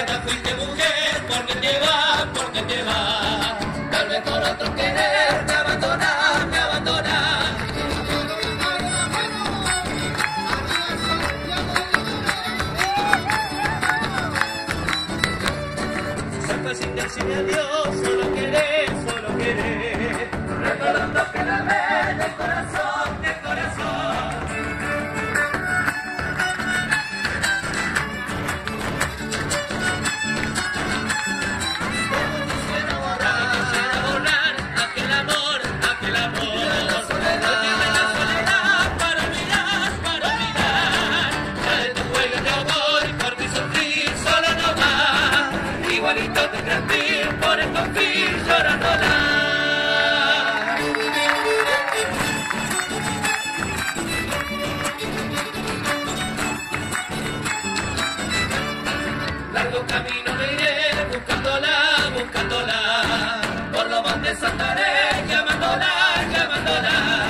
te fuiste mujer, porque te vas, porque te vas. Tal vez por otro querer me abandonas, me abandonas. Se fue sin decirme adiós, solo querer, solo querer. Recordando que la vez del corazón, del corazón. Igualito te transpir, por el confín llorándola. Largo camino me iré, buscándola, buscándola. Por los montes andaré, llamándola, llamándola.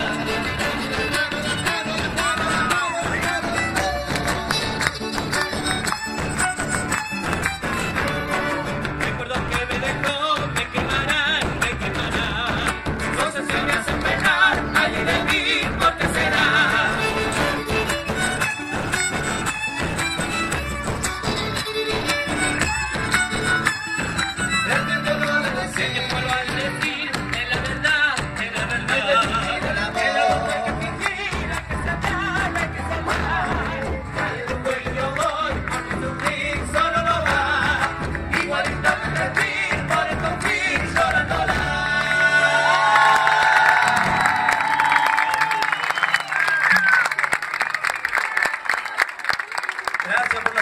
Gracias por la